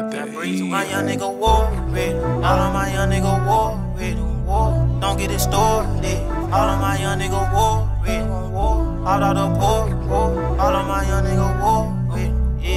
got that heat. My young nigga war ready. All of my young nigga war ready. Don't get it started. All of my young nigga war ready. All of the poor. All of my young nigga war ready.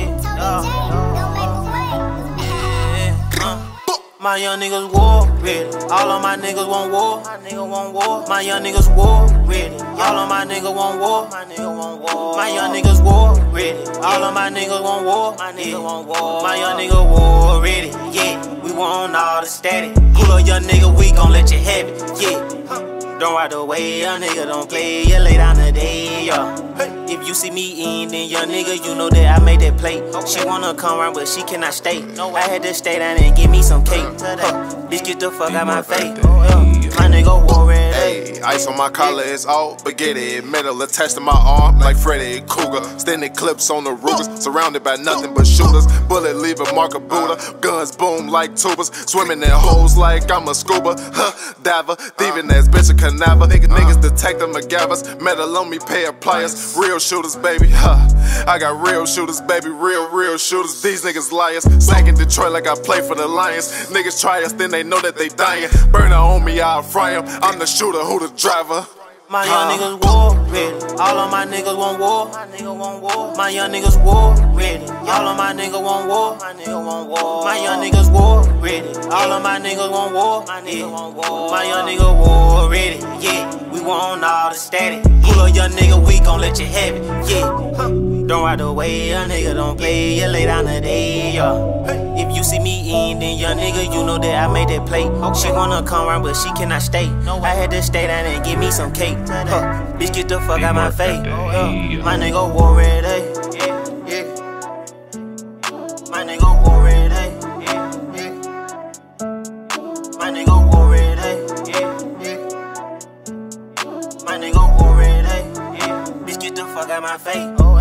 My young niggas war ready. All of my niggas want war. My young niggas war ready. All of my niggas want war. My young niggas war ready. All of my niggas want war. My young nigga war ready. Yeah, we want all the static. Pull up young nigga, we gon' let you have it. Yeah. Don't ride away, young nigga, don't play, you lay down the day, yeah. If you see me in, then young nigga, you know that I made that play. She wanna come around, but she cannot stay. I had to stay down and give me some cake. Bitch, get the fuck out my face. My nigga war ready. Hey, ice on my collar is all spaghetti. Metal attached to my arm like Freddy Cougar. Standing clips on the Rugers, surrounded by nothing but shooters. Bullet leave a mark of Buddha. Guns boom like tubers. Swimming in holes like I'm a scuba. Diver, thieving ass bitch a canaver. Niggas detective McGavers. Metal on me, pair of pliers. Real shooters, baby. I got real shooters, baby. Real shooters. These niggas liars. Sank in Detroit like I play for the Lions. Niggas try us, then they know that they dying. Burner on me, I'll fry 'em. I'm the shooter, who the driver? My young niggas war ready. All of my niggas want war. My young niggas war ready. All of my niggas want war. My young niggas war ready. All of my niggas want war. My young nigga war ready. Yeah, we want all the static. Pull up young nigga, we gon' let you have it. Yeah. Don't ride away, young nigga, don't play, you lay down the day, yeah. If you see me in, then young nigga, you know that I made that play. She wanna come around, but she cannot stay. I had to stay down and give me some cake. Bitch, get the fuck out my face. My nigga war ready. My nigga war ready. My nigga war ready. My nigga war ready. Bitch, get the fuck out my face.